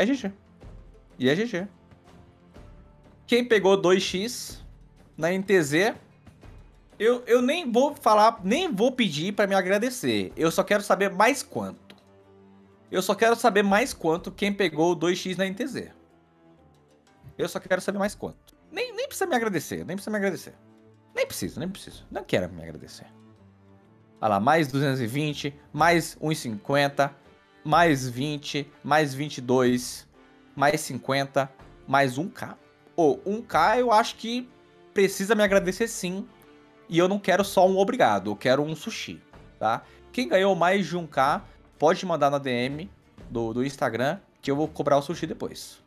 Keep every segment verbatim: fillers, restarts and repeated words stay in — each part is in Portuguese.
É G G. E é G G. Quem pegou dois x na N T Z, eu, eu nem vou falar, nem vou pedir pra me agradecer. Eu só quero saber mais quanto. Eu só quero saber mais quanto quem pegou o dois x na N T Z. Eu só quero saber mais quanto. Nem, nem precisa me agradecer, nem precisa me agradecer. Nem preciso, nem preciso. Não quero me agradecer. Olha lá, mais duzentos e vinte, mais um e cinquenta, mais vinte, mais vinte e dois, mais cinquenta, mais um K. Ou um K eu acho que precisa me agradecer sim. E eu não quero só um obrigado, eu quero um sushi, tá? Quem ganhou mais de um K, pode mandar na D M do, do Instagram, que eu vou cobrar o sushi depois.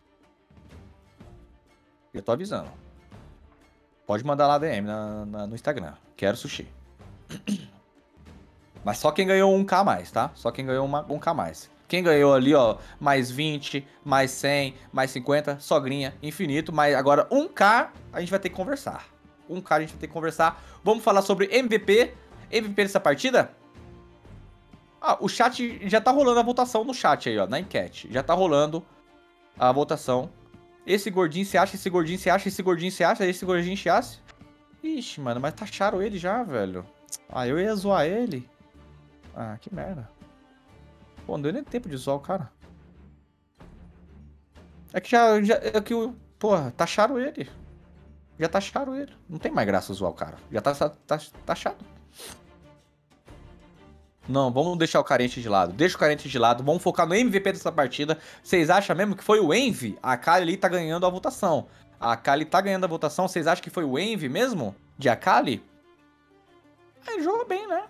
Eu tô avisando. Pode mandar lá D M na, na, no Instagram. Quero sushi. Mas só quem ganhou um K a mais, tá? Só quem ganhou uma, um K a mais. Quem ganhou ali, ó, mais vinte, mais cem, mais cinquenta, sogrinha, infinito. Mas agora um K a gente vai ter que conversar. um K a gente vai ter que conversar. Vamos falar sobre M V P. M V P dessa partida? Ah, o chat, já tá rolando a votação no chat aí, ó, na enquete. Já tá rolando a votação. Esse gordinho se acha, esse gordinho se acha, esse gordinho se acha, esse gordinho se acha. Ixi, mano, mas taxaram ele já, velho. Ah, eu ia zoar ele. Ah, que merda. Pô, não deu nem tempo de zoar o cara. É que já, já é que o, porra, taxaram ele. Já taxaram ele. Não tem mais graça zoar o cara. Já tá, tá taxado. Não, vamos deixar o carente de lado. Deixa o carente de lado. Vamos focar no M V P dessa partida. Vocês acham mesmo que foi o Envy? A Akali ali tá ganhando a votação. A Akali tá ganhando a votação. Vocês acham que foi o Envy mesmo? De Akali? É, jogou bem, né?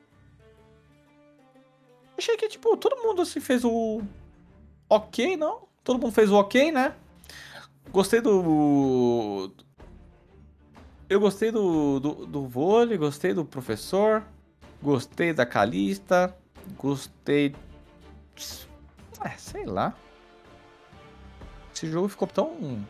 Achei que, tipo, todo mundo assim fez o... ok, não? Todo mundo fez o ok, né? Gostei do... Eu gostei do, do, do vôlei, gostei do professor... Gostei da Kalista. Gostei... É, sei lá. Esse jogo ficou tão...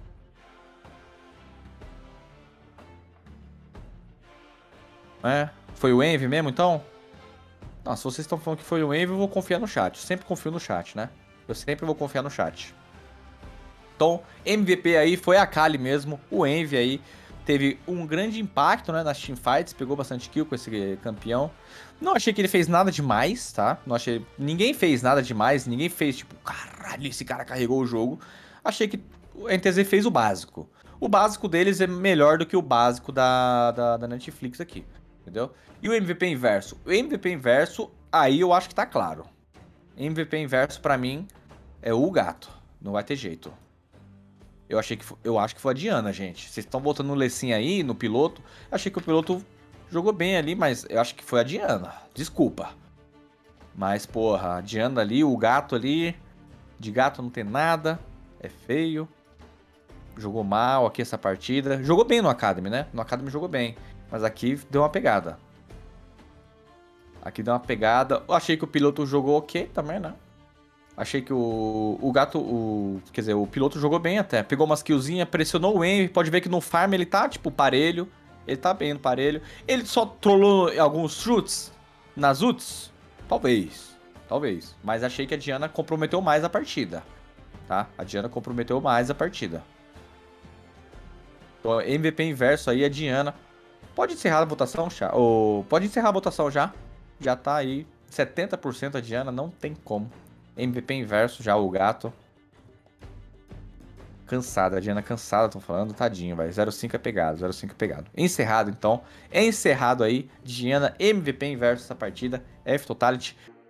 É, foi o Envy mesmo, então? Não, se vocês estão falando que foi o Envy, eu vou confiar no chat. Eu sempre confio no chat, né? Eu sempre vou confiar no chat. Então, M V P aí foi a Akali mesmo. O Envy aí teve um grande impacto, né, nas teamfights, pegou bastante kill com esse campeão. Não achei que ele fez nada demais, tá? Não achei... Ninguém fez nada demais, ninguém fez tipo, caralho, esse cara carregou o jogo. Achei que o N T Z fez o básico. O básico deles é melhor do que o básico da, da, da Netflix aqui, entendeu? E o M V P inverso? O M V P inverso, aí eu acho que tá claro. M V P inverso, pra mim, é o gato. Não vai ter jeito. Eu, achei que, eu acho que foi a Diana, gente. Vocês estão botando no Lecim aí, no piloto. Achei que o piloto jogou bem ali, mas eu acho que foi a Diana. Desculpa. Mas, porra, a Diana ali, o gato ali... De gato não tem nada. É feio. Jogou mal aqui essa partida. Jogou bem no Academy, né? No Academy jogou bem. Mas aqui deu uma pegada. Aqui deu uma pegada. Eu achei que o piloto jogou ok também, né? Achei que o, o gato, o, quer dizer, o piloto jogou bem até. Pegou umas killzinhas, pressionou o Envy. Pode ver que no farm ele tá, tipo, parelho. Ele tá bem no parelho. Ele só trollou alguns chutes nas ults? Talvez. Talvez. Mas achei que a Diana comprometeu mais a partida. Tá? A Diana comprometeu mais a partida. Então, M V P inverso aí, a Diana. Pode encerrar a votação, já? Ou pode encerrar a votação já. Já tá aí. setenta por cento a Diana, não tem como. M V P inverso, já o gato. Cansada, a Diana cansada, tô falando, tadinho, vai. zero cinco é pegado, zero cinco é pegado. Encerrado, então. É encerrado aí, Diana, M V P inverso essa partida. F Totality.